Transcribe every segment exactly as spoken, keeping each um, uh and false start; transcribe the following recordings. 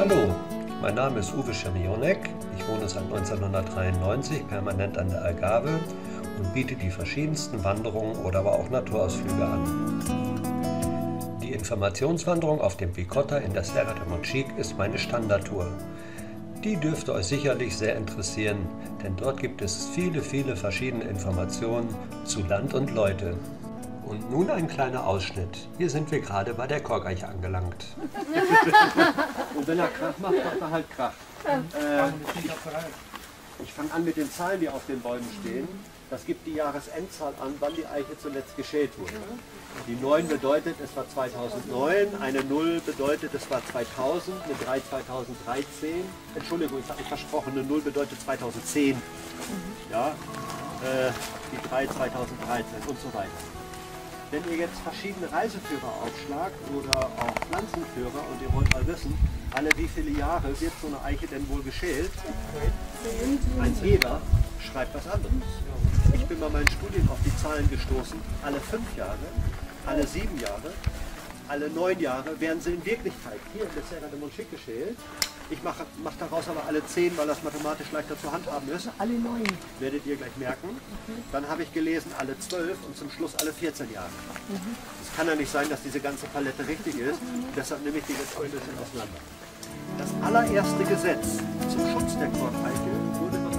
Hallo, mein Name ist Uwe Czermionek. Ich wohne seit neunzehnhundertdreiundneunzig permanent an der Algarve und biete die verschiedensten Wanderungen oder aber auch Naturausflüge an. Die Informationswanderung auf dem Picota in der Serra de Monchique ist meine Standardtour. Die dürfte euch sicherlich sehr interessieren, denn dort gibt es viele, viele verschiedene Informationen zu Land und Leute. Und nun ein kleiner Ausschnitt. Hier sind wir gerade bei der Korkeiche angelangt. Und wenn er Krach macht, macht er halt Krach. Äh, ich fange an mit den Zahlen, die auf den Bäumen stehen. Das gibt die Jahresendzahl an, wann die Eiche zuletzt geschält wurde. Die neun bedeutet, es war zweitausendneun, eine null bedeutet, es war zweitausend, eine drei zweitausenddreizehn. Entschuldigung, ich habe mich versprochen, eine null bedeutet zweitausendzehn. Ja, äh, die drei zweitausenddreizehn und so weiter. Wenn ihr jetzt verschiedene Reiseführer aufschlagt oder auch Pflanzenführer und ihr wollt mal wissen, alle wie viele Jahre wird so eine Eiche denn wohl geschält, ein jeder schreibt was anderes. Ich bin bei meinen Studien auf die Zahlen gestoßen, alle fünf Jahre, alle sieben Jahre, alle neun Jahre werden sie in Wirklichkeit hier in der Serra de Monchique geschält. Ich mache mach daraus aber alle zehn, weil das mathematisch leichter zu handhaben ist. Alle neun. Werdet ihr gleich merken. Dann habe ich gelesen, alle zwölf und zum Schluss alle vierzehn Jahre. Es kann ja nicht sein, dass diese ganze Palette richtig ist. Deshalb nehme ich die jetzt ein bisschen auseinander. Das allererste Gesetz zum Schutz der Korkeiche wurde bereits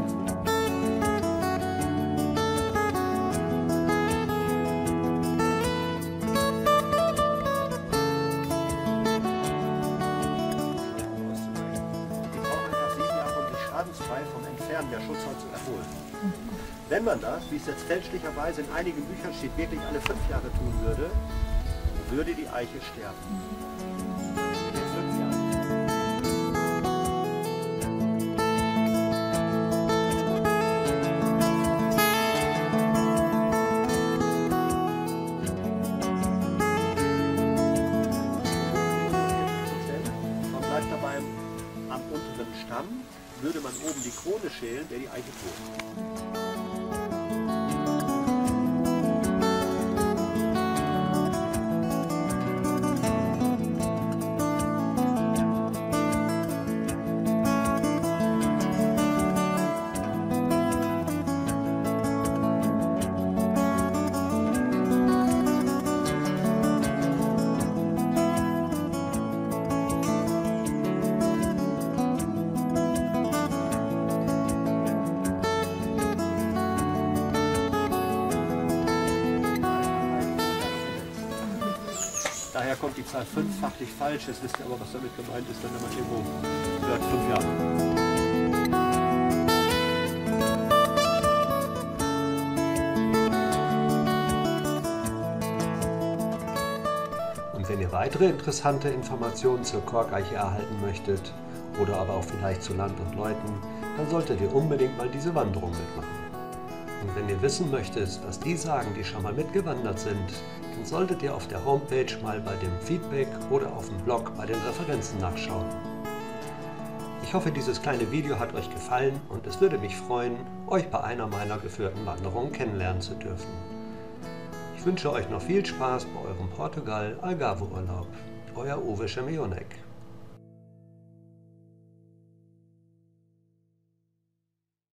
schadensfrei vom Entfernen der Schutzholz zu erholen. Wenn man das, wie es jetzt fälschlicherweise in einigen Büchern steht, wirklich alle fünf Jahre tun würde, würde die Eiche sterben. In fünf Jahren. Man bleibt dabei am unteren Stamm, würde man oben die Krone schälen, der die Eiche tot. Daher kommt die Zahl fünf fachlich falsch. Jetzt wisst ihr aber, was damit gemeint ist, wenn man irgendwo hört, fünf Jahre. Und wenn ihr weitere interessante Informationen zur Korkeiche erhalten möchtet oder aber auch vielleicht zu Land und Leuten, dann solltet ihr unbedingt mal diese Wanderung mitmachen. Und wenn ihr wissen möchtet, was die sagen, die schon mal mitgewandert sind, dann solltet ihr auf der Homepage mal bei dem Feedback oder auf dem Blog bei den Referenzen nachschauen. Ich hoffe, dieses kleine Video hat euch gefallen und es würde mich freuen, euch bei einer meiner geführten Wanderungen kennenlernen zu dürfen. Ich wünsche euch noch viel Spaß bei eurem Portugal-Algarve-Urlaub. Euer Uwe Czermionek.